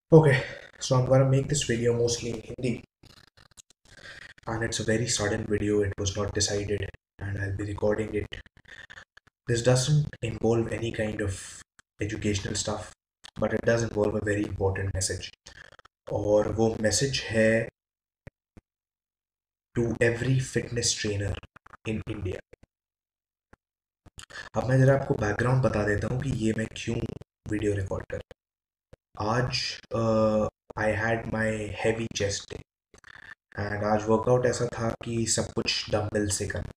Okay, so I'm gonna make this video mostly in Hindi, and it's a very sudden video. It was not decided, and I'll be recording it. This doesn't involve any kind of educational stuff, but it does involve a very important message. और वो message है to every fitness trainer in India. अब मैं जरा आपको background बता देता हूँ कि ये मैं क्यों वीडियो रिकॉर्ड कर रहा हूँ। आज I had my heavy chest day and आज वर्कआउट ऐसा था कि सब कुछ डंबल से करना।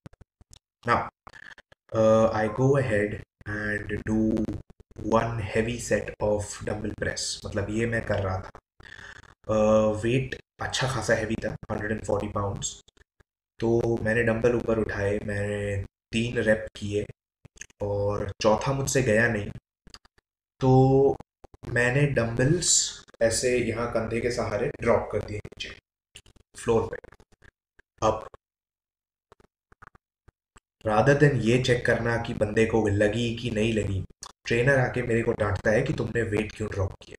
Now I go ahead and do one heavy set of dumbbell press. मतलब ये मैं कर रहा था। वेट अच्छा खासा हैवी था, 140 पाउंड्स। तो मैंने डंबल ऊपर उठाए, मैंने 3 रेप किए और चौथा मुझसे गया नहीं। तो मैंने डंबल्स ऐसे यहाँ कंधे के सहारे ड्रॉप कर दिए नीचे फ्लोर पे। अब रादर देन ये चेक करना कि बंदे को लगी कि नहीं लगी, ट्रेनर आके मेरे को डांटता है कि तुमने वेट क्यों ड्रॉप किया।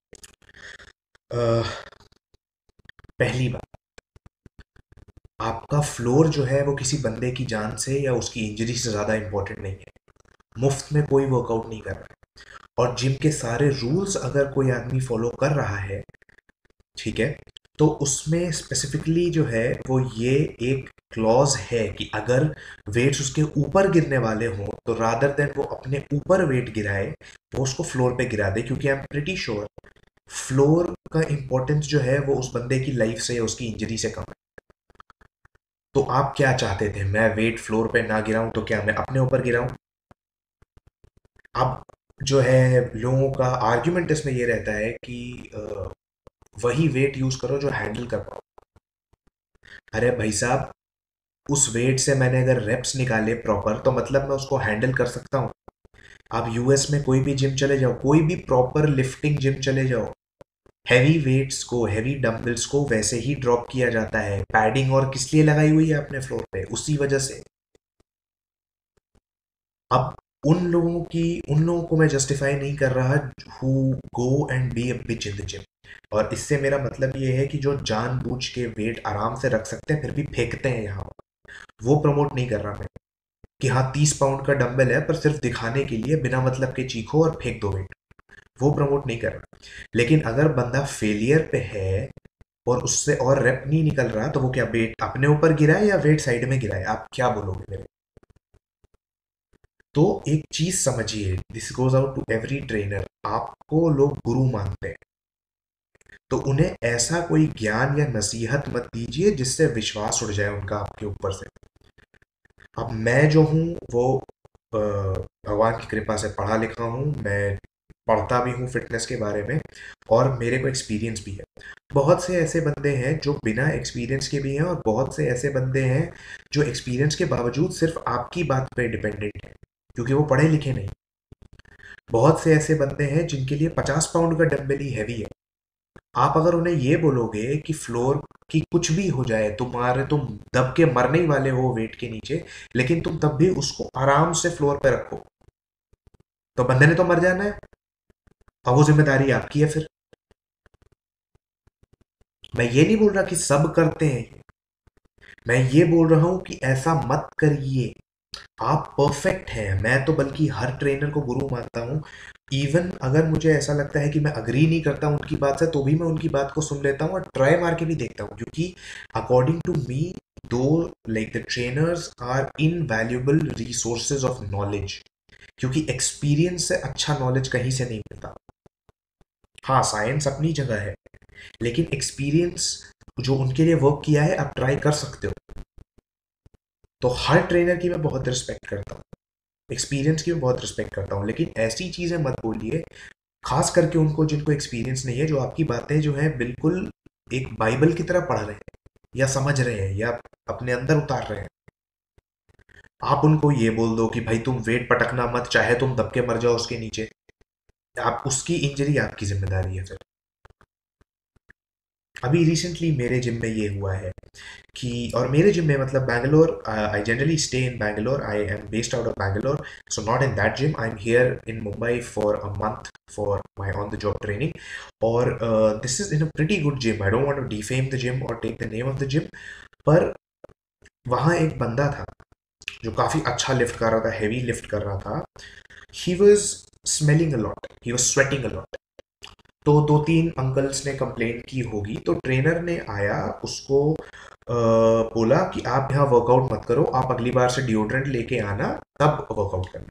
पहली बात, आपका फ्लोर जो है वो किसी बंदे की जान से या उसकी इंजरी से ज़्यादा इंपॉर्टेंट नहीं है। मुफ्त में कोई वर्कआउट नहीं कर रहा है, और जिम के सारे रूल्स अगर कोई आदमी फॉलो कर रहा है, ठीक है, तो उसमें स्पेसिफिकली जो है वो ये एक क्लॉज है कि अगर वेट्स उसके ऊपर गिरने वाले हों तो रादर देन वो अपने ऊपर वेट गिराए, वो उसको फ्लोर पे गिरा दे, क्योंकि I am pretty sure floor का इंपॉर्टेंस जो है वो उस बंदे की लाइफ से या उसकी इंजरी से कम है। तो आप क्या चाहते थे, मैं वेट फ्लोर पे ना गिराऊं तो क्या मैं अपने ऊपर गिराऊं? अब जो है लोगों का आर्ग्यूमेंट इसमें ये रहता है कि वही वेट यूज करो जो हैंडल कर पाओ। अरे भाई साहब, उस वेट से मैंने अगर रेप्स निकाले प्रॉपर तो मतलब मैं उसको हैंडल कर सकता हूँ। आप यूएस में कोई भी जिम चले जाओ, कोई भी प्रॉपर लिफ्टिंग जिम चले जाओ, हैवी वेट्स को, हैवी डंबल्स को वैसे ही ड्रॉप किया जाता है। पैडिंग और किस लिए लगाई हुई है आपने फ्लोर पे? उसी वजह से। अब उन लोगों को मैं जस्टिफाई नहीं कर रहा हु go and be a bitch in the gym. और इससे मेरा मतलब ये है कि जो जानबूझ के वेट आराम से रख सकते हैं फिर भी फेंकते हैं यहाँ, वो प्रमोट नहीं कर रहा मैं। कि हाँ 30 पाउंड का डंबल है पर सिर्फ दिखाने के लिए बिना मतलब के चीखो और फेंक दो वेट, वो प्रमोट नहीं कर रहा। लेकिन अगर बंदा फेलियर पे है और उससे और रेप नहीं निकल रहा, तो वो क्या वेट अपने ऊपर गिराए या वेट साइड में गिराए? आप क्या बोलोगे मेरे? तो एक चीज समझिए, this goes out to every trainer, आपको लोग गुरु मानते हैं तो उन्हें ऐसा कोई ज्ञान या नसीहत मत दीजिए जिससे विश्वास उड़ जाए उनका आपके ऊपर से। अब मैं जो हूँ वो भगवान की कृपा से पढ़ा लिखा हूँ, मैं पढ़ता भी हूँ फिटनेस के बारे में, और मेरे को एक्सपीरियंस भी है। बहुत से ऐसे बंदे हैं जो बिना एक्सपीरियंस के भी हैं, और बहुत से ऐसे बंदे हैं जो एक्सपीरियंस के बावजूद सिर्फ आपकी बात पे डिपेंडेंट हैं क्योंकि वो पढ़े लिखे नहीं। बहुत से ऐसे बंदे हैं जिनके लिए 50 पाउंड का डंबल ही हैवी है। आप अगर उन्हें ये बोलोगे कि फ्लोर की कुछ भी हो जाए, तुम दब के मरने ही वाले हो वेट के नीचे, लेकिन तुम तब भी उसको आराम से फ्लोर पे रखो, तो बंदे ने तो मर जाना है। अब वो जिम्मेदारी आपकी है फिर। मैं ये नहीं बोल रहा कि सब करते हैं, मैं ये बोल रहा हूं कि ऐसा मत करिए। आप परफेक्ट हैं, मैं तो बल्कि हर ट्रेनर को गुरु मानता हूँ। इवन अगर मुझे ऐसा लगता है कि मैं अग्री नहीं करता हूँ उनकी बात से, तो भी मैं उनकी बात को सुन लेता हूँ और ट्राई मार के भी देखता हूँ, क्योंकि according to me though, like the trainers are invaluable resources of knowledge, क्योंकि एक्सपीरियंस से अच्छा नॉलेज कहीं से नहीं मिलता। हाँ, साइंस अपनी जगह है, लेकिन एक्सपीरियंस जो उनके लिए वर्क किया है आप ट्राई कर सकते हो। तो हर ट्रेनर की मैं बहुत रिस्पेक्ट करता हूँ, एक्सपीरियंस की मैं बहुत रिस्पेक्ट करता हूँ, लेकिन ऐसी चीज़ें मत बोलिए, खास करके उनको जिनको एक्सपीरियंस नहीं है, जो आपकी बातें जो है बिल्कुल एक बाइबल की तरह पढ़ रहे हैं या समझ रहे हैं या अपने अंदर उतार रहे हैं। आप उनको ये बोल दो कि भाई तुम वेट पटकना मत, चाहे तुम दब के मर जाओ उसके नीचे, आप उसकी इंजरी आपकी जिम्मेदारी है फिर। अभी रिसेंटली मेरे जिम में ये हुआ है कि, और मेरे जिम में मतलब Bangalore, I generally stay in Bangalore, I am based out of Bangalore, so not in that gym, I am here in Mumbai for a month for my on the job training, और this is in a pretty good gym, I don't want to defame the gym और take the name of the gym, पर वहाँ एक बंदा था जो काफ़ी अच्छा लिफ्ट कर रहा था, हैवी लिफ्ट कर रहा था, he was smelling a lot, he was sweating a lot. तो दो तीन अंकल्स ने कंप्लेंट की होगी, तो ट्रेनर ने आया उसको बोला कि आप यहाँ वर्कआउट मत करो, आप अगली बार से डिओड्रेंट लेके आना, तब वर्कआउट करना।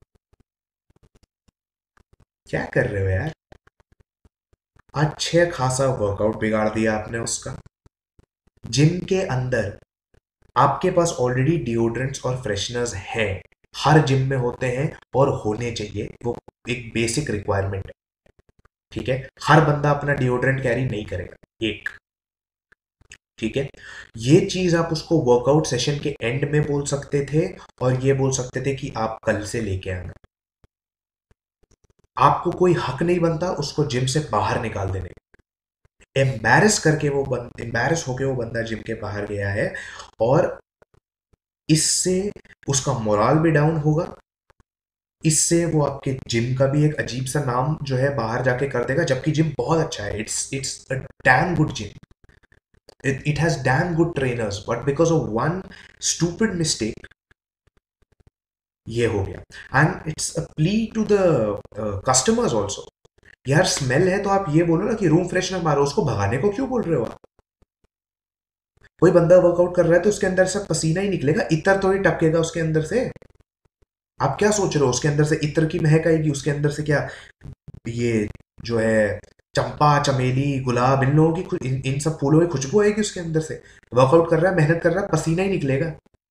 क्या कर रहे हो यार, अच्छे खासा वर्कआउट बिगाड़ दिया आपने उसका। जिम के अंदर आपके पास ऑलरेडी डिओड्रेंट्स और फ्रेशनर्स हैं, हर जिम में होते हैं और होने चाहिए, वो एक बेसिक रिक्वायरमेंट है, ठीक है। हर बंदा अपना डिओड्रेंट कैरी नहीं करेगा, एक, ठीक है। ये चीज आप उसको वर्कआउट सेशन के एंड में बोल सकते थे, और ये बोल सकते थे कि आप कल से लेके आना। आपको कोई हक नहीं बनता उसको जिम से बाहर निकाल देने। एम्बैरस होके वो बंदा जिम के बाहर गया है, और इससे उसका मोरल भी डाउन होगा, इससे वो आपके जिम का भी एक अजीब सा नाम जो है बाहर जाके कर देगा, जबकि जिम बहुत अच्छा है, it's a damn good gym, it has damn good trainers, but because of one stupid mistake ये हो गया। And it's a plea to the customers also. यार स्मेल है तो आप ये बोलो ना कि रूम फ्रेशनर मारो, उसको भगाने को क्यों बोल रहे हो आप? कोई बंदा वर्कआउट कर रहा है तो उसके अंदर से पसीना ही निकलेगा, इतर थोड़ी टपकेगा उसके अंदर से। आप क्या सोच रहे हो, उसके अंदर से इत्र की महक आएगी, उसके अंदर से क्या ये जो है चंपा चमेली गुलाब इन लोगों की इन सब फूलों की खुशबू आएगी उसके अंदर से? वर्कआउट कर रहा है, मेहनत कर रहा है, पसीना ही निकलेगा।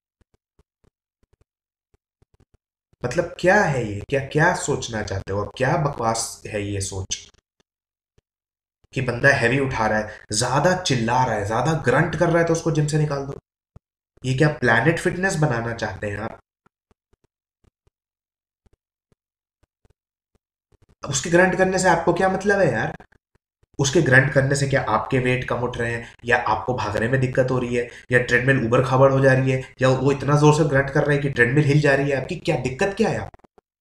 मतलब क्या है ये, क्या क्या सोचना चाहते हो आप, क्या बकवास है ये सोच कि बंदा हैवी उठा रहा है, ज्यादा चिल्ला रहा है, ज्यादा ग्रंट कर रहा है तो उसको जिम से निकाल दो? ये क्या प्लैनेट फिटनेस बनाना चाहते हैं आप? अब उसके ग्रंट करने से आपको क्या मतलब है यार? उसके ग्रंट करने से क्या आपके वेट कम उठ रहे हैं, या आपको भागने में दिक्कत हो रही है, या ट्रेडमिल उबड़ खाबड़ हो जा रही है, या वो इतना जोर से ग्रंट कर रहे हैं कि ट्रेडमिल हिल जा रही है? आपकी क्या दिक्कत क्या है?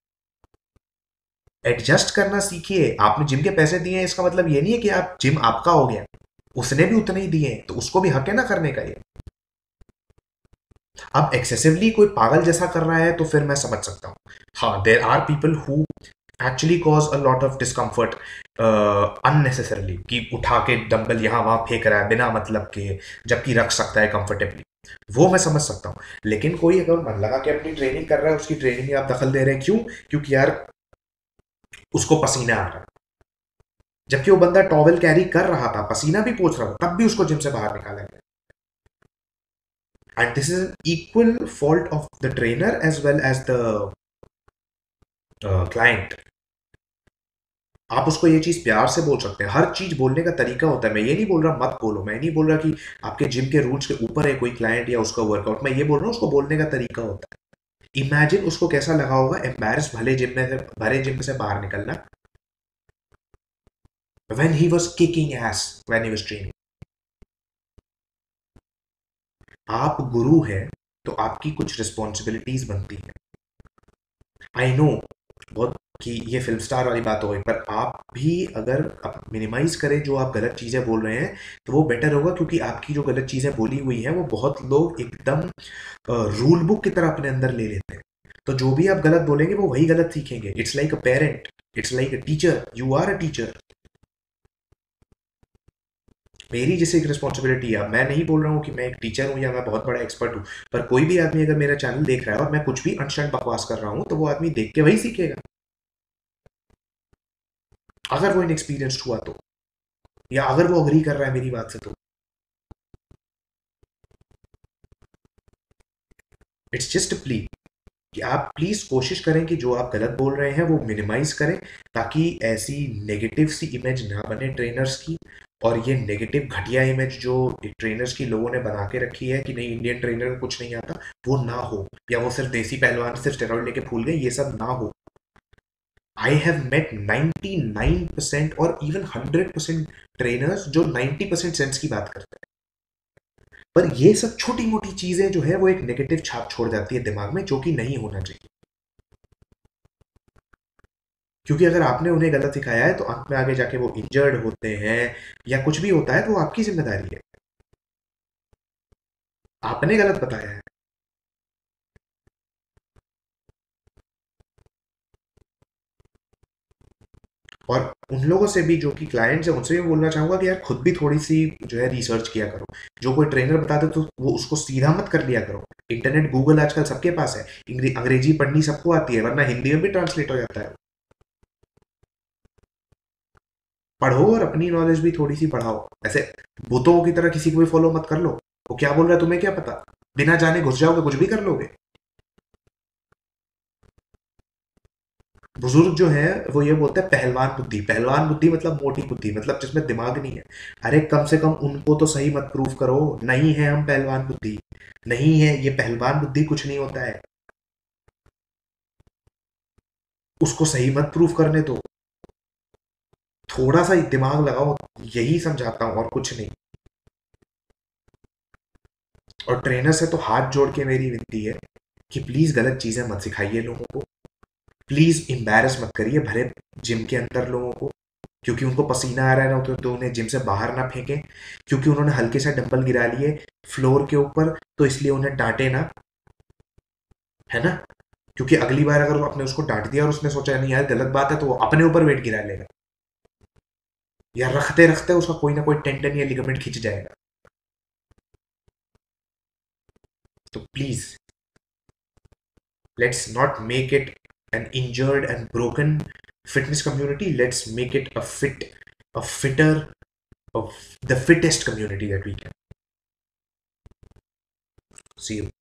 एडजस्ट करना सीखिए। आपने जिम के पैसे दिए हैं, इसका मतलब ये नहीं है कि आप जिम आपका हो गया, उसने भी उतने ही दिए हैं तो उसको भी हक है ना करने का। ये अब एक्सेसिवली कोई पागल जैसा कर रहा है तो फिर मैं समझ सकता हूँ। हाँ, there are people who actually cause a lot of discomfort unnecessarily, कि उठा के डंबल यहाँ वहां फेंक रहा है बिना मतलब के, जबकि रख सकता है कंफर्टेबली, वो मैं समझ सकता हूँ। लेकिन कोई अगर मन लगा के अपनी ट्रेनिंग कर रहा है, उसकी ट्रेनिंग में आप दखल दे रहे हैं, क्यों? क्योंकि यार उसको पसीना आ रहा है, जबकि वो बंदा टॉवेल कैरी कर रहा था, पसीना भी पोंछ रहा था, तब भी उसको जिम से बाहर निकाला गया। And this is an equal fault of the trainer as well as the client. आप उसको ये चीज प्यार से बोल सकते हैं, हर चीज बोलने का तरीका होता है। मैं ये नहीं बोल रहा मत बोलो, मैं नहीं बोल रहा कि आपके जिम के रूल्स के ऊपर है कोई क्लाइंट या उसका वर्कआउट, मैं ये बोल रहा हूँ उसको बोलने का तरीका होता है। इमेजिन उसको कैसा लगा होगा एम्बैरस भरे जिम से बाहर निकलना, when he was kicking ass when he was training। आप गुरु हैं तो आपकी कुछ रिस्पॉन्सिबिलिटीज बनती हैं। आई नो बहुत कि ये फिल्म स्टार वाली बात हो गई, पर आप भी अगर मिनिमाइज करें जो आप गलत चीज़ें बोल रहे हैं तो वो बेटर होगा, क्योंकि आपकी जो गलत चीज़ें बोली हुई हैं वो बहुत लोग एकदम रूल बुक की तरह अपने अंदर ले लेते हैं। तो जो भी आप गलत बोलेंगे वो वही गलत सीखेंगे। It's like a parent, it's like a teacher, you are a teacher. मेरी जैसे एक रिस्पॉन्सिबिलिटी है, मैं नहीं बोल रहा हूँ कि मैं एक टीचर हूँ या मैं बहुत बड़ा एक्सपर्ट हूँ, पर कोई भी आदमी अगर मेरा चैनल देख रहा है और मैं कुछ भी अनशन बकवास कर रहा हूँ तो वो आदमी देख के वही सीखेगा, अगर वो इनएक्सपीरियंस्ड हुआ तो, या अगर वो अग्री कर रहा है मेरी बात से तो। इट्स जस्ट अ प्ली कि आप प्लीज कोशिश करें कि जो आप गलत बोल रहे हैं वो मिनिमाइज करें, ताकि ऐसी नेगेटिव सी इमेज ना बने ट्रेनर्स की, और ये नेगेटिव घटिया इमेज जो ट्रेनर्स की लोगों ने बना के रखी है कि नहीं इंडियन ट्रेनर को कुछ नहीं आता, वो ना हो, या वो सिर्फ देसी पहलवान सिर्फ स्टेरॉइड लेके फूल गए, ये सब ना हो। आई हैव मेट 99% और इवन 100% ट्रेनर्स जो 90% सेंस की बात करते हैं, पर ये सब छोटी मोटी चीजें जो है वो एक नेगेटिव छाप छोड़ जाती है दिमाग में, जो कि नहीं होना चाहिए। क्योंकि अगर आपने उन्हें गलत सिखाया है तो अंत में आगे जाके वो इंजर्ड होते हैं या कुछ भी होता है तो वो आपकी जिम्मेदारी है, आपने गलत बताया है। और उन लोगों से भी जो कि क्लाइंट्स हैं उनसे भी बोलना चाहूंगा कि यार खुद भी थोड़ी सी जो है रिसर्च किया करो। जो कोई ट्रेनर बता दे तो वो उसको सीधा मत कर लिया करो। इंटरनेट गूगल आजकल सबके पास है, अंग्रेजी पढ़नी सबको आती है, वरना हिंदी में भी ट्रांसलेट हो जाता है। पढ़ो और अपनी नॉलेज भी थोड़ी सी बढ़ाओ। ऐसे भूतों की तरह किसी को भी फॉलो मत कर लो, वो क्या बोल रहा है तुम्हें क्या पता, बिना जाने घुस जाओगे कुछ भी कर लोगे। बुजुर्ग जो है वो ये बोलते हैं पहलवान बुद्धि, पहलवान बुद्धि मतलब मोटी बुद्धि, मतलब जिसमें दिमाग नहीं है। अरे कम से कम उनको तो सही मत प्रूफ करो, नहीं है हम पहलवान बुद्धि, नहीं है ये पहलवान बुद्धि, कुछ नहीं होता है, उसको सही मत प्रूफ करने दो। थोड़ा सा ही दिमाग लगाओ, यही समझाता हूं और कुछ नहीं। और ट्रेनर से तो हाथ जोड़ के मेरी विनती है कि प्लीज गलत चीजें मत सिखाइए लोगों को, प्लीज एम्बैरस मत करिए भरे जिम के अंदर लोगों को। क्योंकि उनको पसीना आ रहा है ना, तो उन्हें जिम से बाहर ना फेंकें। क्योंकि उन्होंने हल्के से डंबल गिरा लिए फ्लोर के ऊपर, तो इसलिए उन्हें डांटे ना, है ना। क्योंकि अगली बार अगर वो आपने उसको डांट दिया और उसने सोचा नहीं यार गलत बात है, तो वो अपने ऊपर वेट गिरा लेगा, या रखते रखते उसका कोई ना कोई टेंडन या लिगामेंट खिंच जाएगा। तो please let's not make it an injured and broken fitness community. Let's make it a fitter, of the fittest community that we can. See you.